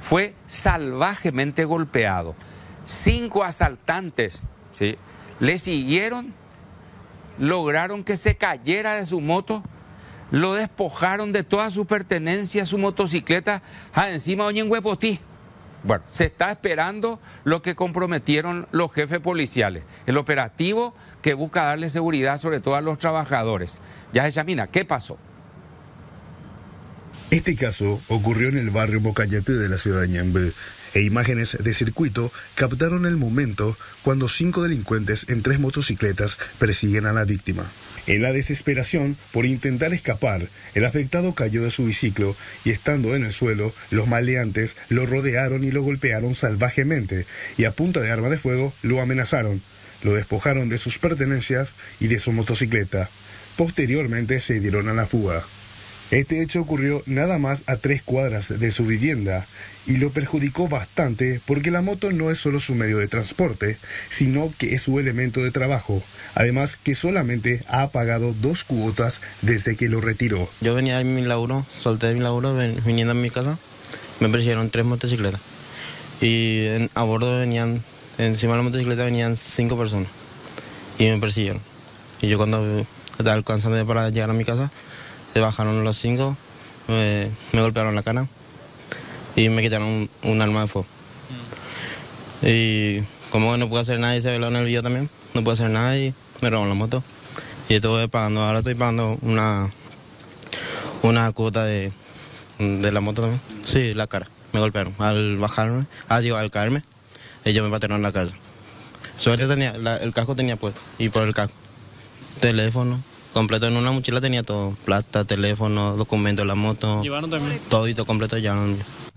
fue salvajemente golpeado. 5 asaltantes, ¿sí?, le siguieron, lograron que se cayera de su moto, lo despojaron de todas sus pertenencias, su motocicleta, encima Oñenhuepotí. Bueno, se está esperando lo que comprometieron los jefes policiales, el operativo que busca darle seguridad sobre todo a los trabajadores. Ya Yamina, ¿qué pasó? Este caso ocurrió en el barrio Mocayete de la ciudad de Ñemby, e imágenes de circuito captaron el momento cuando 5 delincuentes en 3 motocicletas persiguen a la víctima. En la desesperación por intentar escapar, el afectado cayó de su biciclo y estando en el suelo, los maleantes lo rodearon y lo golpearon salvajemente y a punta de arma de fuego lo amenazaron, lo despojaron de sus pertenencias y de su motocicleta. Posteriormente se dieron a la fuga. Este hecho ocurrió nada más a 3 cuadras de su vivienda y lo perjudicó bastante porque la moto no es solo su medio de transporte, sino que es su elemento de trabajo. Además que solamente ha pagado 2 cuotas desde que lo retiró. Yo venía de mi laburo, solté de mi laburo, viniendo a mi casa, me persiguieron 3 motocicletas. Y a bordo venían, encima de la motocicleta venían 5 personas y me persiguieron. Y yo cuando estaba alcanzando para llegar a mi casa, se bajaron los 5, me golpearon la cara y me quitaron un arma de fuego. Y como no puedo hacer nada, y se ve en el video también, no puedo hacer nada y me roban la moto. Y estoy pagando, ahora estoy pagando una cuota de la moto también. Sí, la cara, me golpearon. Al bajarme, al caerme, ellos me patearon en la casa. Suerte tenía, el casco tenía puesto, y por el casco, teléfono. Completo en una mochila tenía todo, plata, teléfono, documentos de la moto. ¿Llevaron también? Todito completo llevaron.